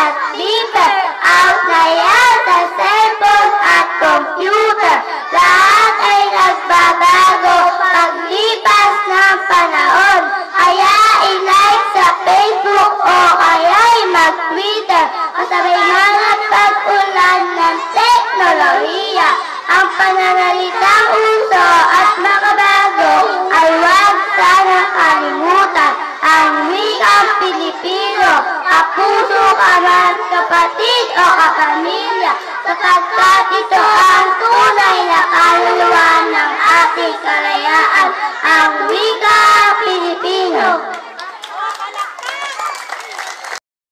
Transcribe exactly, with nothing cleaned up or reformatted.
at paper, out na yan sa cellphone at computer. Lahat ay nagbabago paglipas ng panahon. Kaya i-like sa Facebook o kaya'y mag-Twitter. Kasabay mga pag-ulan ng teknolohiya. Ang pananalitang uso at makabago ay huwag sana kalimutan. Ang wikang Pilipino, kapuso ka man, kapatid o kapamilya, sapagkat ito ang tunay na kaluluwa ng ating kalayaan, ang wikang Pilipino.